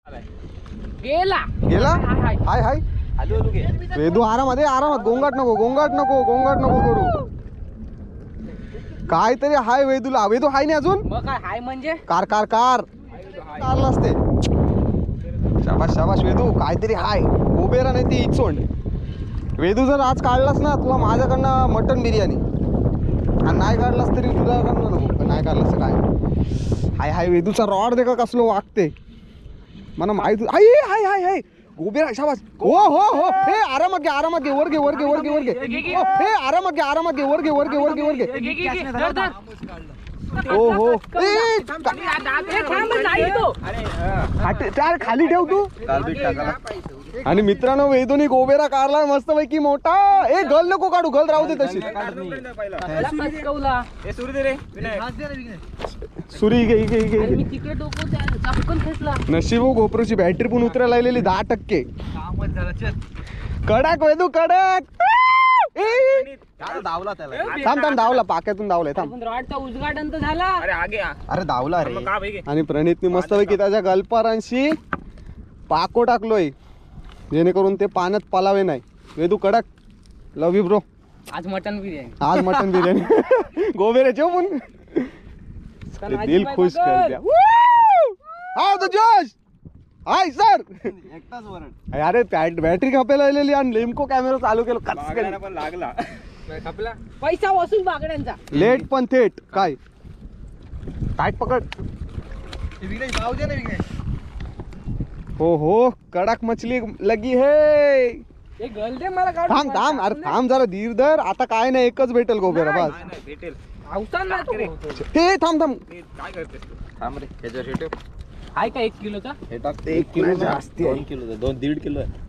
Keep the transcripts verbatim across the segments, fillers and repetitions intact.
गेला गेला हाय हाय वेदू आरामात आरामात गोंगाट नको गोंगाट नको गोंगाट नको करू काहीतरी हाय वेदूला वेदू हाय नाही अजून मग काय हाय म्हणजे कार कार कार कारला असते शाबाश शाबाश वेदू काहीतरी हाय गोबेरा नाही ती इचोंड वेदू जर आज काढलास ना तुला माझ्याकडनं मटन बिर्याणी आणि नाही काढलास तरी तुझ्याकडनं नको नाही काढलास तर काय हाय हाय वेदूचा रॉड दे का कसलो वागते मला माहिती हाय हाय हाय हाय गोबेरा शाबाश हो हो हो हे आरामात घे आरामात घे वर घे वर घे वर घे वर घे हे आरामात घे आरामात घे वर घे वर घे वर घे वर घे हो हो खाली ठेव तू आणि मित्रांनो वेदूनी गोबेरा काढला मस्त पैकी मोठा ए गल नको काढू गल राहू दे तशी सुरी घे घे घे नशीब गोप्रोची बॅटरी पण उतरायला लागलेली दहा टक्के कडक वेदू कडक धावला त्याला थांब थांब धावला पाक्यातून धावलाय थांब उद्घाटन तर झाला अरे धावला रे आणि प्रणितनी मस्तपैकी त्याच्या गल्पारांशी पाको टाकलोय जेणेकरून ते पाण्यात पलावे नाही वेदू कडक लव यू ब्रो आज मटन बिर्याणी आज मटन बिर्याणी गोबेरे जेव पण दिल खुश कर दिया हाउ द जोश हाय सर एकटाच वरड अरे बॅटरी खपेला आलेली आणि लेमको कॅमेरा चालू केलो कच पण लागला खपला पैसा वसूल बागड्यांचा लेट पण थेट काय टाईट पकड हो हो कडक मछली लगी है गल दे मला काढ थांब थांब अरे थांब जरा धीर धर आता काय नाही एकच भेटेल गोबेरा बस भेटेल हे थांब थांब काय करतेस तू थांब रे त्याच्या शेट आहे का एक किलोचा हे टाकते एक किलो जास्ती दोन किलो दोन दीड किलो आहे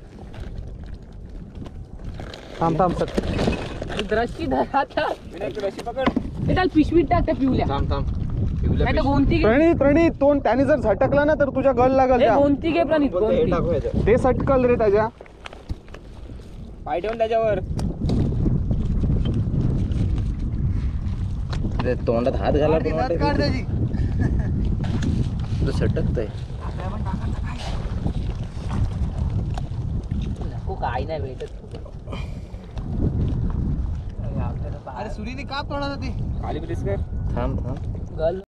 थांब थांब सर द्रष्टी धर आता रशी पकड त्याला पिशवीत टाक त्या पिवल्या थांब थांब नाही तर गोंती घे प्रणित प्रणित तोंड त्याने जर झटकला ना तर तुझ्या गल लागल हे त्या. गोंती घे प्रणित हे गोंती टाकू ह्याच्यात. ते सटकल रे त्याच्या पाय ठेवून त्याच्यावर तोंडात हात घाला सटकतय काय नाही भेटत अरे सुरीने का तोडा खाली प्लीज कर थांब थांब गल